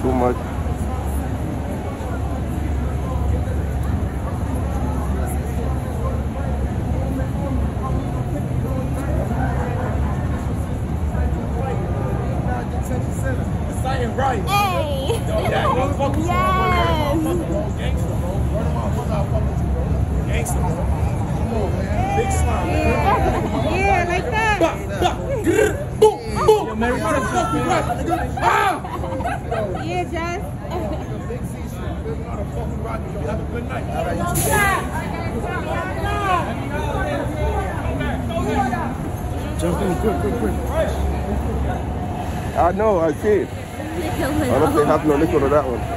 too much. Right. Hey. Yes. Gangster. Come on, man. Big slime. Yeah, like that. Boom, boom. Yo, man, we gotta fuck you right. Yeah, Jess. Big C shit. We gotta fuck you right. Have a good night. All right. Jump in, quick. I know, I see it. I don't know if they have no liquor to that one.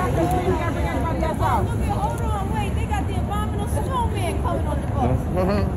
Hold on, wait, they got the abominable snowman coming on the boat.